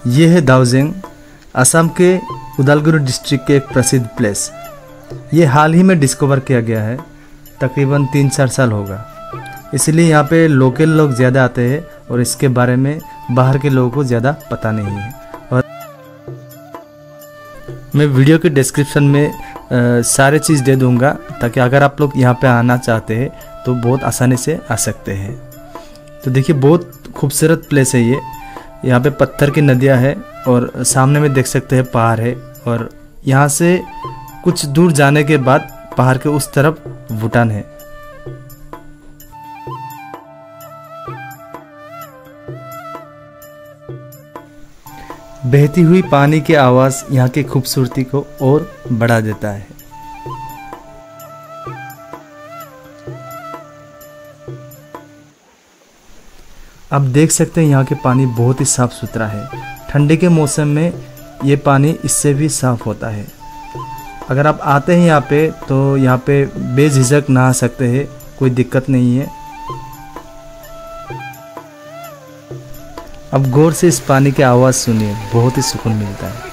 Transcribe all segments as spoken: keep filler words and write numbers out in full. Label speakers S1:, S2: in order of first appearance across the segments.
S1: ये है दाउजेंग, असम के उदालगुरी डिस्ट्रिक्ट के एक प्रसिद्ध प्लेस। ये हाल ही में डिस्कवर किया गया है, तकरीबन तीन चार साल होगा। इसलिए यहाँ पे लोकल लोग ज़्यादा आते हैं और इसके बारे में बाहर के लोगों को ज़्यादा पता नहीं है। और मैं वीडियो के डिस्क्रिप्शन में आ, सारे चीज़ दे दूँगा, ताकि अगर आप लोग यहाँ पे आना चाहते हैं तो बहुत आसानी से आ सकते हैं। तो देखिए, बहुत खूबसूरत प्लेस है ये। यहाँ पे पत्थर की नदियाँ है और सामने में देख सकते हैं पहाड़ है, और यहाँ से कुछ दूर जाने के बाद पहाड़ के उस तरफ भूटान है। बहती हुई पानी की आवाज़ यहाँ की खूबसूरती को और बढ़ा देता है। आप देख सकते हैं यहाँ के पानी बहुत ही साफ़ सुथरा है। ठंडी के मौसम में ये पानी इससे भी साफ़ होता है। अगर आप आते हैं यहाँ पे तो यहाँ पे बेझिझक नहा सकते हैं, कोई दिक्कत नहीं है। अब गौर से इस पानी की आवाज़ सुनिए, बहुत ही सुकून मिलता है।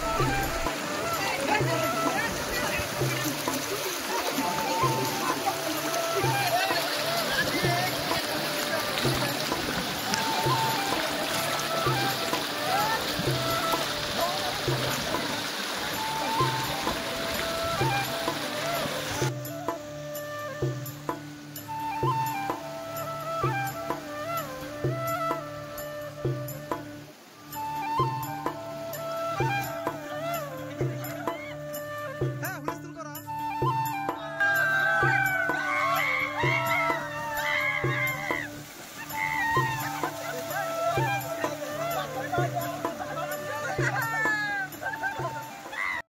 S2: Ha ha ha!